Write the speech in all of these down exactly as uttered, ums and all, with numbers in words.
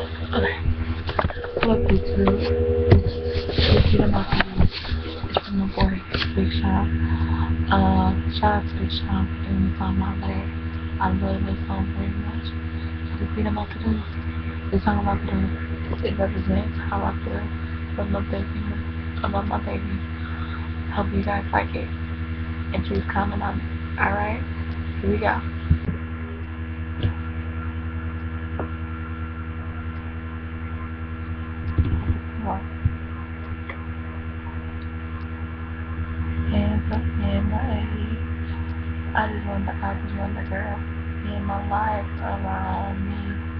Okay. Hello, YouTube. It's Peter Martin. It's my boy, Big Sean. Uh, shout out to Big Sean for giving me song my way. I love this song very much. It's Peter Martin. The song I'm about to do, it represents how I feel about my baby. About my baby. Hope you guys like it. And please comment on it. Alright? Here we go. Well, hands up in my age. I just want the, I just want the girl in my life around me.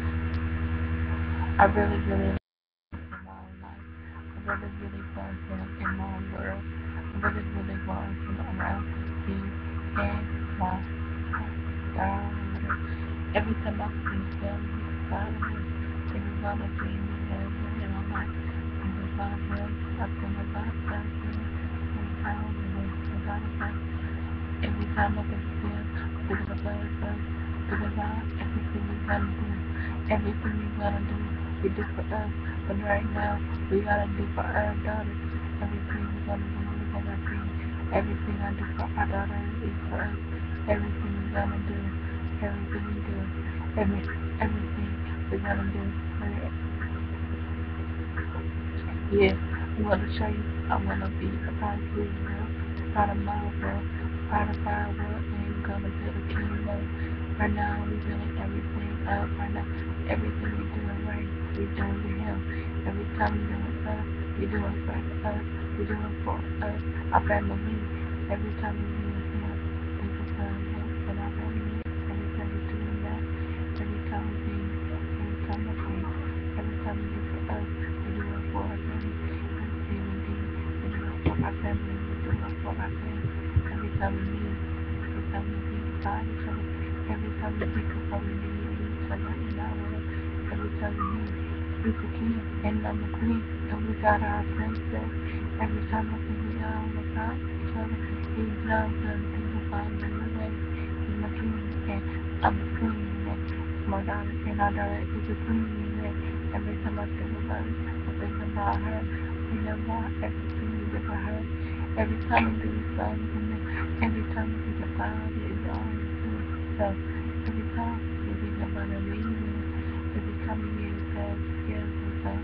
I really, really love in my life. I really, really want them in my world. I really, really want them around me and my daughter. Every time I see them, God, things gonna see me in my life. Think about them, I think about them, and I don't really think about them. Every time I think of them, think about them, think about everything we gonna do, everything we gonna do, we do for us. But right now, we gotta do for our daughters. Everything we gonna do, we gonna see. Everything I do for our daughters is for us. Everything we gonna do, everything we do, every everything we gonna do. Yes, I want to show you. I want to be a part of this world, part of my world, part of our world, and we're gonna build a kingdom. Right now, we're building everything up. Right now, everything we doing right, we doing for Him. Every time we doing us, we doing for us. We doing for us, our family. Every time we doing Him, we for us and our family. Every time we doing that, every time we sing, every time we sing, every time we do for us, we do it for our family. Everything we do, we do it for our family. We do it for our family. Every time we meet, every time we think about each other, every time we think of how we need each other in our world, every time we meet, we the king and I'm the queen, and we got our princess. Every time I think we all about each other, he loves us, think about the way. He's my king and I'm the queen, and my daughter and our daughter is a queen. And every time I think about it, I think about her. We love her, everything we do for her. Every time we do something, every time we think about it, it's always good. So every time we think about it, leaving, every time we hear it says, yes, and so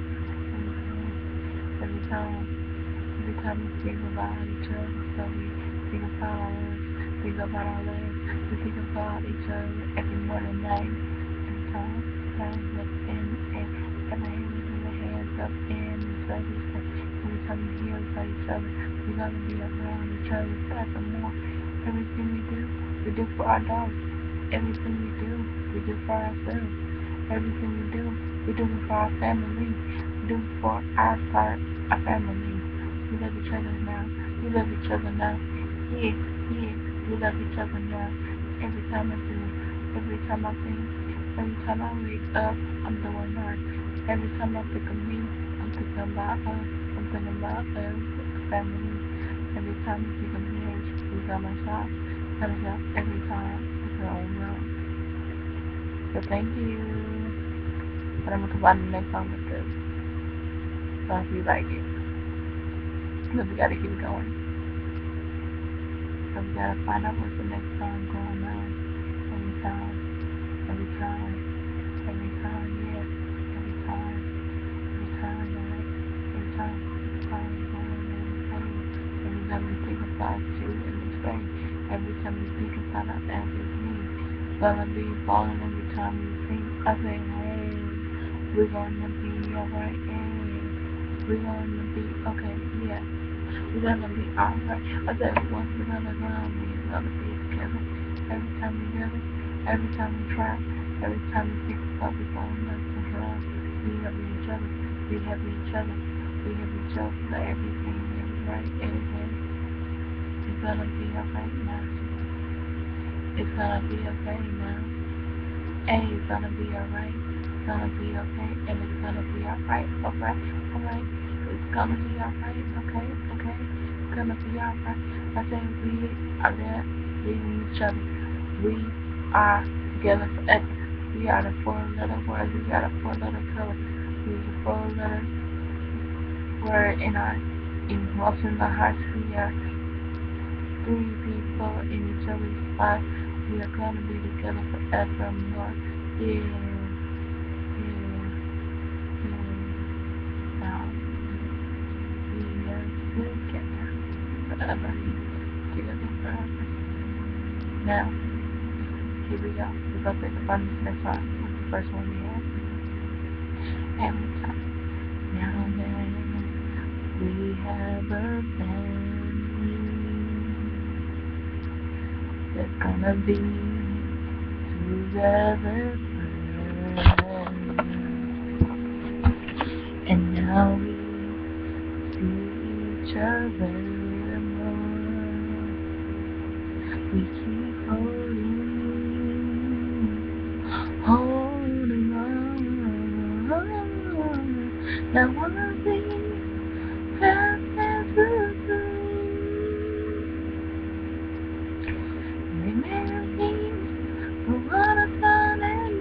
every time, every time we think about each other, so we think about us, think about our lives, we think about each other every morning, night, every time, hands up in, and every hand we do the hands up in, so every time we hear about each other, we're gonna be around each other forevermore. Everything we do, we do for our dogs. Everything we do, we do for ourselves. Everything we do, we do it for our family. We do it for our part, our family. We love each other now. We love each other now. Yeah, yeah, we love each other now. Every time I do, every time I think, every time I wake up, I'm doing her. Every time I think of me, I'm thinking about us. I'm thinking about us, family. Every time I think of marriage, we got my shop. Got a shop every time. It's our own world. So thank you. But I'm gonna come on the next song with this. So if you like it. But we gotta keep going. So we gotta find out what's the next song going on. Every time. Every time. Every time, yes. Every time. Every time, right? Every time. Every time, every time. Every time we think about you in this way. Every time we think about us as it's me. Gonna be falling every time we think. I say, hey, we're gonna be alright, hey. We're gonna be, okay, yeah. We're gonna be alright. I said, once we're gonna go, we're gonna be together. Every time we do it, every time we try, every time we think about we falling up in love, we have each other, we have each other, we have each other for everything, every right, everything. It's gonna be alright now. It's gonna be okay now. Hey, it's gonna be alright. It's gonna be okay, and it's gonna be alright, alright, alright. It's gonna be alright, okay, okay. It's gonna be alright. I say we are there leaving each other. We are together forever. We are the four-letter words. We are the four-letter color. We use a four-letter word in our emotions, our hearts. We are three people in each other's life. We are gonna be together forevermore. Yeah, yeah, yeah. Now we are together forever. Together forever. Now, here we go. We're gonna play the fun next song. What's the first one we had? And we talk. Now then, we have a family that's gonna be together forever. And now we see each other more. We keep holding, holding on. Now one of these passes through. Remembering the what I've done and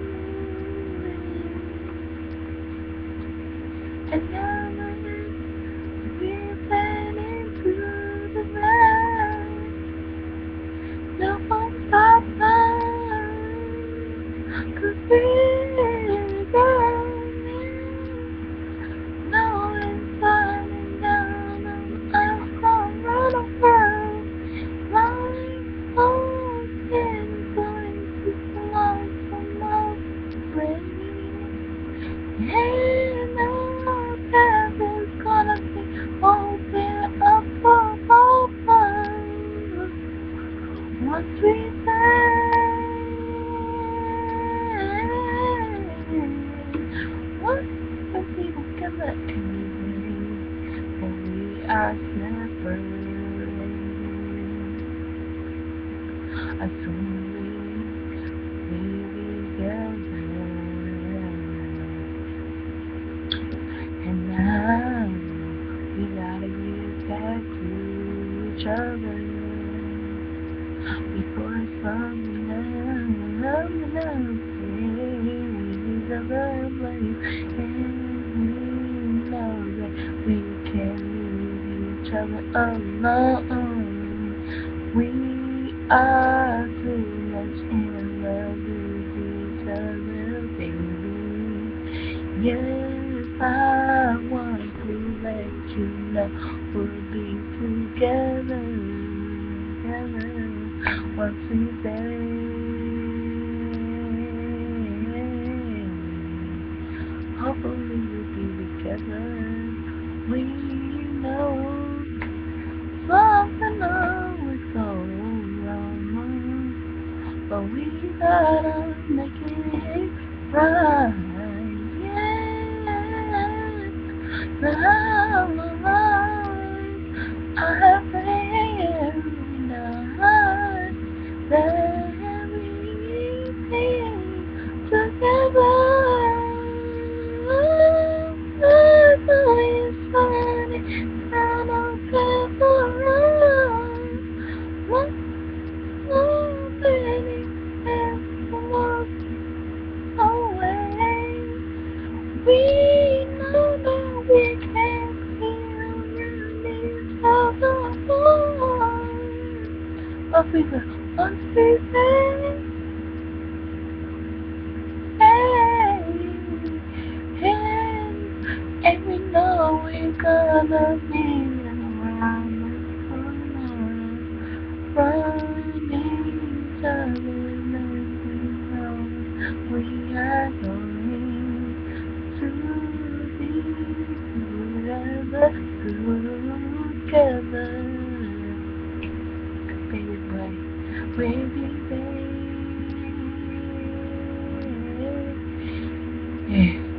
and now we're planning to the right. No one stops us, 'cause we're burning. No one's turning down on us, don't run away. Lying on and going to love some of rain. And our path is gonna be open up for both of us. Once we say, once we be together anyway, but we are separated. As soon as we be together, and now we gotta get back to each other. Before something else, something else is a love life, and we know that we can't leave each other alone. We are too much in love with each other, baby. Yes, I want to let you know we'll be together, together. Once we say, hopefully we'll be together. We know something always goes wrong, but we gotta make it right. Yeah, now I have every night that everything together. It's always funny, I don't care for us. One more minute and walk away. We know that we can't feel around each other more. But we will once we say, hey, hey, and we know we're gonna be around the corner, from each other, and we know we are going to be together, together. Baby boy, baby baby. Yeah.